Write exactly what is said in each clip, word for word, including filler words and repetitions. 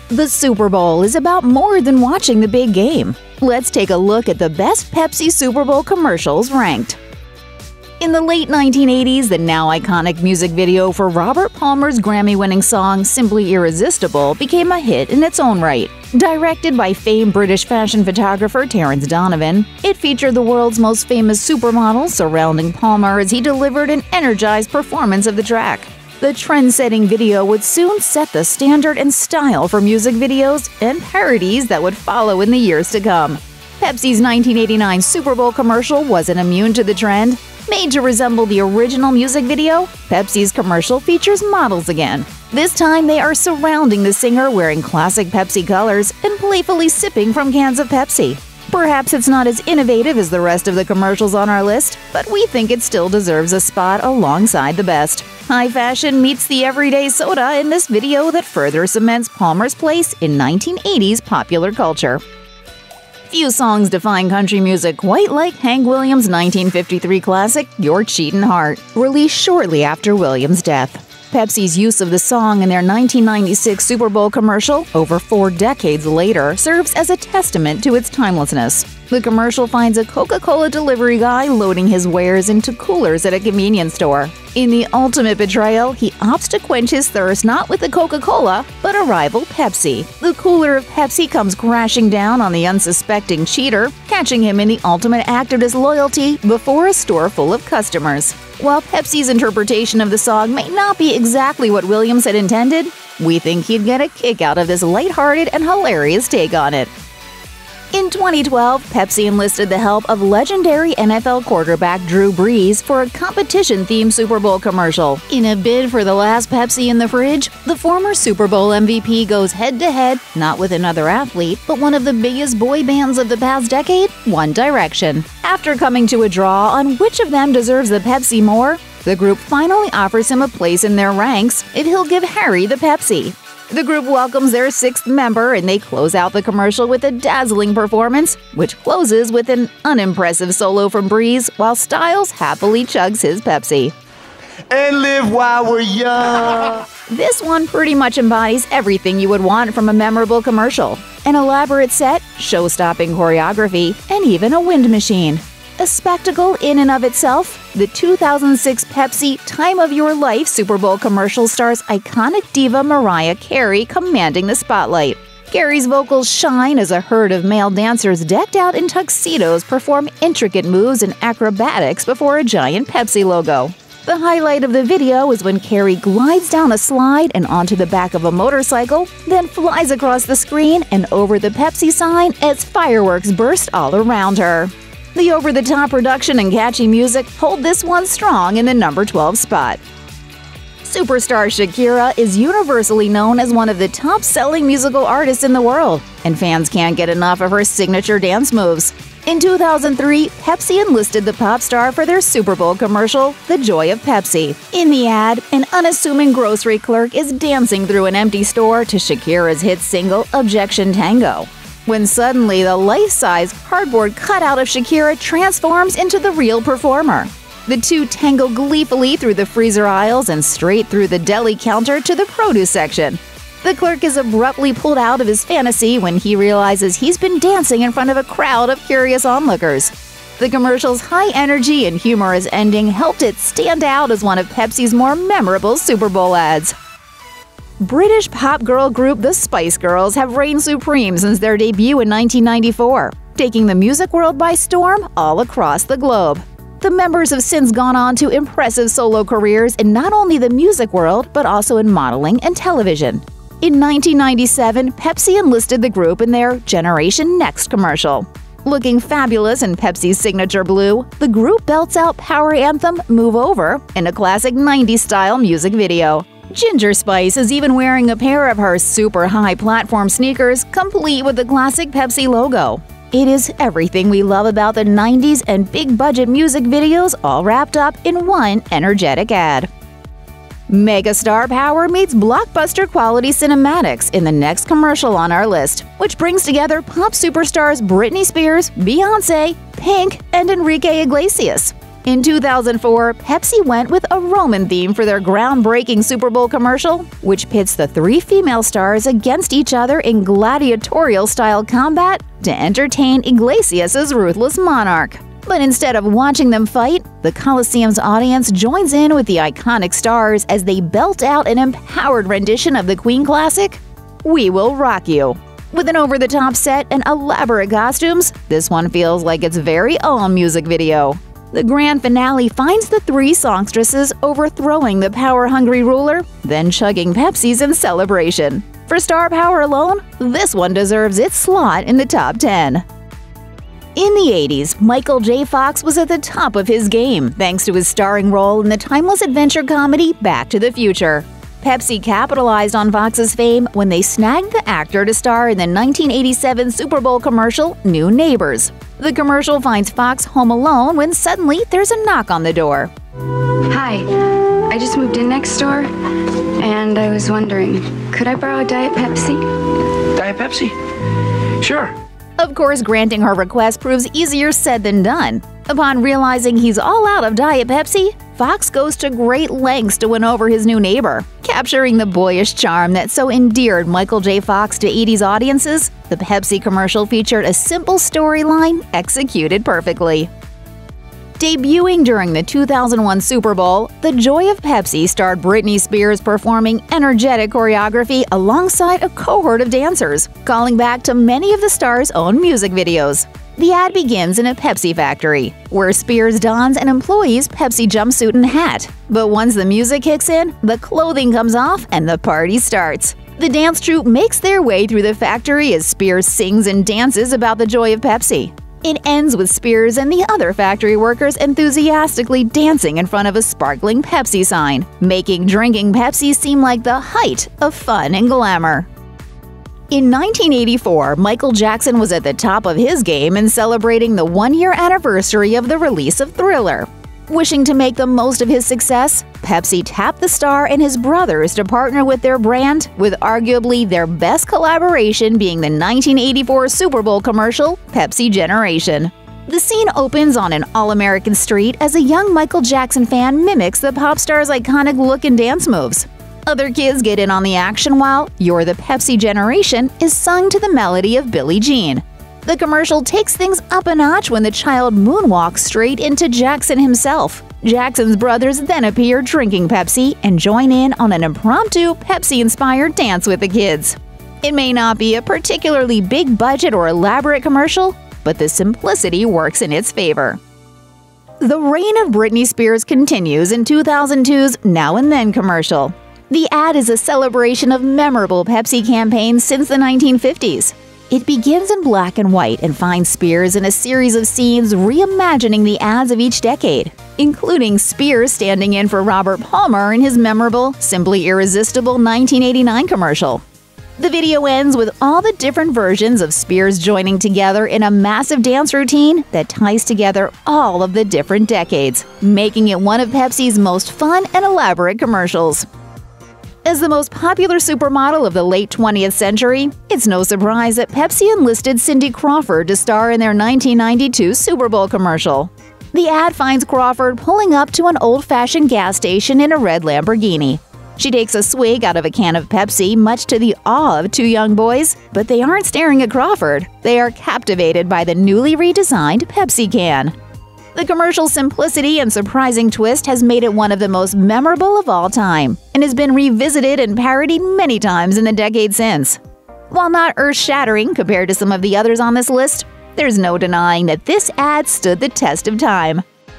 The Super Bowl is about more than watching the big game. Let's take a look at the best Pepsi Super Bowl commercials ranked. In the late nineteen eighties, the now iconic music video for Robert Palmer's Grammy-winning song Simply Irresistible became a hit in its own right. Directed by famed British fashion photographer Terence Donovan, it featured the world's most famous supermodels surrounding Palmer as he delivered an energized performance of the track. The trend-setting video would soon set the standard and style for music videos and parodies that would follow in the years to come. Pepsi's nineteen eighty-nine Super Bowl commercial wasn't immune to the trend. Made to resemble the original music video, Pepsi's commercial features models again. This time they are surrounding the singer wearing classic Pepsi colors and playfully sipping from cans of Pepsi. Perhaps it's not as innovative as the rest of the commercials on our list, but we think it still deserves a spot alongside the best. High fashion meets the everyday soda in this video that further cements Palmer's place in nineteen eighties popular culture. Few songs define country music quite like Hank Williams' nineteen fifty-three classic Your Cheatin' Heart, released shortly after Williams' death. Pepsi's use of the song in their nineteen ninety-six Super Bowl commercial, over four decades later, serves as a testament to its timelessness. The commercial finds a Coca-Cola delivery guy loading his wares into coolers at a convenience store. In the ultimate betrayal, he opts to quench his thirst not with a Coca-Cola, but a rival Pepsi. The cooler of Pepsi comes crashing down on the unsuspecting cheater, catching him in the ultimate act of disloyalty before a store full of customers. While Pepsi's interpretation of the song may not be exactly what Williams had intended, we think he'd get a kick out of this lighthearted and hilarious take on it. In twenty twelve, Pepsi enlisted the help of legendary N F L quarterback Drew Brees for a competition-themed Super Bowl commercial. In a bid for the last Pepsi in the fridge, the former Super Bowl M V P goes head-to-head, not with another athlete, but one of the biggest boy bands of the past decade, One Direction. After coming to a draw on which of them deserves the Pepsi more, the group finally offers him a place in their ranks if he'll give Harry the Pepsi. The group welcomes their sixth member, and they close out the commercial with a dazzling performance, which closes with an unimpressive solo from Brees while Styles happily chugs his Pepsi. And live while we're young. This one pretty much embodies everything you would want from a memorable commercial. An elaborate set, show-stopping choreography, and even a wind machine. A spectacle in and of itself, the two thousand six Pepsi Time of Your Life Super Bowl commercial stars iconic diva Mariah Carey commanding the spotlight. Carey's vocals shine as a herd of male dancers decked out in tuxedos perform intricate moves and acrobatics before a giant Pepsi logo. The highlight of the video is when Carey glides down a slide and onto the back of a motorcycle, then flies across the screen and over the Pepsi sign as fireworks burst all around her. The over-the-top production and catchy music hold this one strong in the number twelve spot. Superstar Shakira is universally known as one of the top-selling musical artists in the world, and fans can't get enough of her signature dance moves. In two thousand three, Pepsi enlisted the pop star for their Super Bowl commercial, The Joy of Pepsi. In the ad, an unassuming grocery clerk is dancing through an empty store to Shakira's hit single, Objection Tango. When suddenly the life-size cardboard cutout of Shakira transforms into the real performer. The two tango gleefully through the freezer aisles and straight through the deli counter to the produce section. The clerk is abruptly pulled out of his fantasy when he realizes he's been dancing in front of a crowd of curious onlookers. The commercial's high energy and humorous ending helped it stand out as one of Pepsi's more memorable Super Bowl ads. British pop girl group The Spice Girls have reigned supreme since their debut in nineteen ninety-four, taking the music world by storm all across the globe. The members have since gone on to impressive solo careers in not only the music world, but also in modeling and television. In nineteen ninety-seven, Pepsi enlisted the group in their Generation Next commercial. Looking fabulous in Pepsi's signature blue, the group belts out power anthem Move Over in a classic nineties-style music video. Ginger Spice is even wearing a pair of her super high platform sneakers, complete with the classic Pepsi logo. It is everything we love about the nineties and big-budget music videos all wrapped up in one energetic ad. Megastar power meets blockbuster-quality cinematics in the next commercial on our list, which brings together pop superstars Britney Spears, Beyoncé, Pink, and Enrique Iglesias. In two thousand four, Pepsi went with a Roman theme for their groundbreaking Super Bowl commercial, which pits the three female stars against each other in gladiatorial-style combat to entertain Iglesias' ruthless monarch. But instead of watching them fight, the Coliseum's audience joins in with the iconic stars as they belt out an empowered rendition of the Queen classic, "We Will Rock You." With an over-the-top set and elaborate costumes, this one feels like its very own music video. The grand finale finds the three songstresses overthrowing the power-hungry ruler, then chugging Pepsis in celebration. For star power alone, this one deserves its slot in the top ten. In the eighties, Michael J. Fox was at the top of his game thanks to his starring role in the timeless adventure comedy Back to the Future. Pepsi capitalized on Fox's fame when they snagged the actor to star in the nineteen eighty-seven Super Bowl commercial New Neighbors. The commercial finds Fox home alone when suddenly there's a knock on the door. Hi, I just moved in next door, and I was wondering, could I borrow a Diet Pepsi? Diet Pepsi? Sure. Of course, granting her request proves easier said than done. Upon realizing he's all out of Diet Pepsi, Fox goes to great lengths to win over his new neighbor. Capturing the boyish charm that so endeared Michael J. Fox to eighties audiences, the Pepsi commercial featured a simple storyline executed perfectly. Debuting during the two thousand one Super Bowl, The Joy of Pepsi starred Britney Spears performing energetic choreography alongside a cohort of dancers, calling back to many of the star's own music videos. The ad begins in a Pepsi factory, where Spears dons an employee's Pepsi jumpsuit and hat. But once the music kicks in, the clothing comes off and the party starts. The dance troupe makes their way through the factory as Spears sings and dances about the joy of Pepsi. It ends with Spears and the other factory workers enthusiastically dancing in front of a sparkling Pepsi sign, making drinking Pepsi seem like the height of fun and glamour. In nineteen eighty-four, Michael Jackson was at the top of his game in celebrating the one-year anniversary of the release of Thriller. Wishing to make the most of his success, Pepsi tapped the star and his brothers to partner with their brand, with arguably their best collaboration being the nineteen eighty-four Super Bowl commercial, Pepsi Generation. The scene opens on an all-American street as a young Michael Jackson fan mimics the pop star's iconic look and dance moves. Other kids get in on the action while "You're the Pepsi Generation" is sung to the melody of Billie Jean. The commercial takes things up a notch when the child moonwalks straight into Jackson himself. Jackson's brothers then appear drinking Pepsi and join in on an impromptu Pepsi-inspired dance with the kids. It may not be a particularly big budget or elaborate commercial, but the simplicity works in its favor. The reign of Britney Spears continues in two thousand two's Now and Then commercial. The ad is a celebration of memorable Pepsi campaigns since the nineteen fifties. It begins in black and white and finds Spears in a series of scenes reimagining the ads of each decade, including Spears standing in for Robert Palmer in his memorable Simply Irresistible nineteen eighty-nine commercial. The video ends with all the different versions of Spears joining together in a massive dance routine that ties together all of the different decades, making it one of Pepsi's most fun and elaborate commercials. As the most popular supermodel of the late twentieth century, it's no surprise that Pepsi enlisted Cindy Crawford to star in their nineteen ninety-two Super Bowl commercial. The ad finds Crawford pulling up to an old-fashioned gas station in a red Lamborghini. She takes a swig out of a can of Pepsi, much to the awe of two young boys, but they aren't staring at Crawford. They are captivated by the newly redesigned Pepsi can. The commercial's simplicity and surprising twist has made it one of the most memorable of all time, and has been revisited and parodied many times in the decade since. While not earth-shattering compared to some of the others on this list, there's no denying that this ad stood the test of time.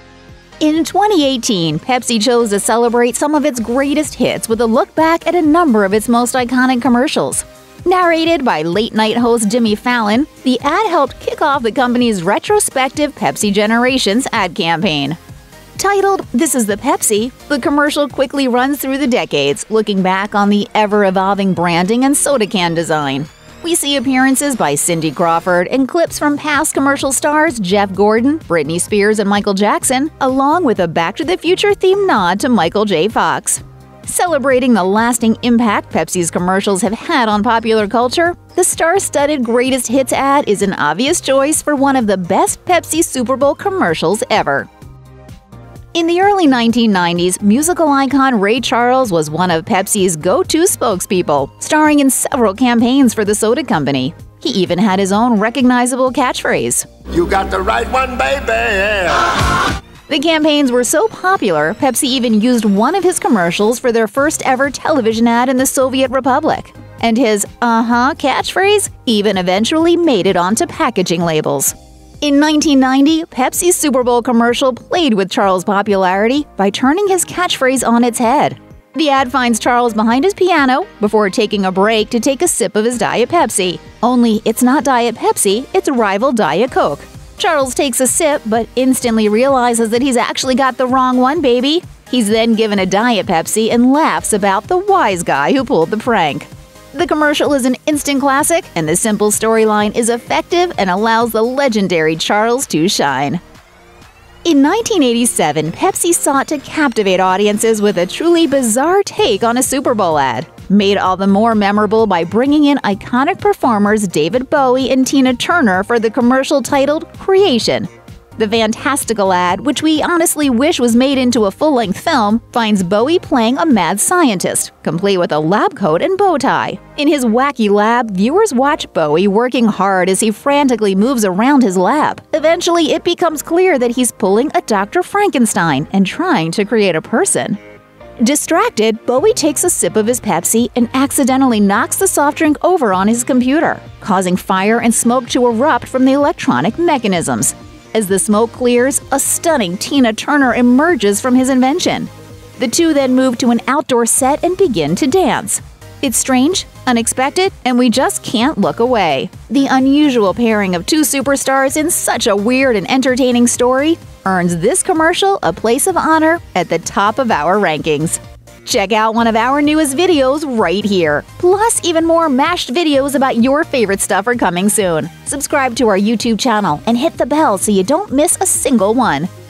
In twenty eighteen, Pepsi chose to celebrate some of its greatest hits with a look back at a number of its most iconic commercials. Narrated by late-night host Jimmy Fallon, the ad helped kick off the company's retrospective Pepsi Generations ad campaign. Titled "This is the Pepsi," the commercial quickly runs through the decades, looking back on the ever-evolving branding and soda can design. We see appearances by Cindy Crawford and clips from past commercial stars Jeff Gordon, Britney Spears, and Michael Jackson, along with a Back to the Future-themed nod to Michael J. Fox. Celebrating the lasting impact Pepsi's commercials have had on popular culture, the star-studded Greatest Hits ad is an obvious choice for one of the best Pepsi Super Bowl commercials ever. In the early nineteen nineties, musical icon Ray Charles was one of Pepsi's go-to spokespeople, starring in several campaigns for the soda company. He even had his own recognizable catchphrase. You got the right one, baby. The campaigns were so popular, Pepsi even used one of his commercials for their first ever television ad in the Soviet Republic. And his uh-huh catchphrase even eventually made it onto packaging labels. In nineteen ninety, Pepsi's Super Bowl commercial played with Charles' popularity by turning his catchphrase on its head. The ad finds Charles behind his piano before taking a break to take a sip of his Diet Pepsi. Only it's not Diet Pepsi, it's rival Diet Coke. Charles takes a sip but instantly realizes that he's actually got the wrong one, baby. He's then given a Diet Pepsi and laughs about the wise guy who pulled the prank. The commercial is an instant classic, and the simple storyline is effective and allows the legendary Charles to shine. In nineteen eighty-seven, Pepsi sought to captivate audiences with a truly bizarre take on a Super Bowl ad, made all the more memorable by bringing in iconic performers David Bowie and Tina Turner for the commercial titled Creation. The fantastical ad, which we honestly wish was made into a full-length film, finds Bowie playing a mad scientist, complete with a lab coat and bow tie. In his wacky lab, viewers watch Bowie working hard as he frantically moves around his lab. Eventually, it becomes clear that he's pulling a Doctor Frankenstein and trying to create a person. Distracted, Bowie takes a sip of his Pepsi and accidentally knocks the soft drink over on his computer, causing fire and smoke to erupt from the electronic mechanisms. As the smoke clears, a stunning Tina Turner emerges from his invention. The two then move to an outdoor set and begin to dance. It's strange, unexpected, and we just can't look away. The unusual pairing of two superstars in such a weird and entertaining story earns this commercial a place of honor at the top of our rankings. Check out one of our newest videos right here. Plus, even more mashed videos about your favorite stuff are coming soon. Subscribe to our YouTube channel and hit the bell so you don't miss a single one.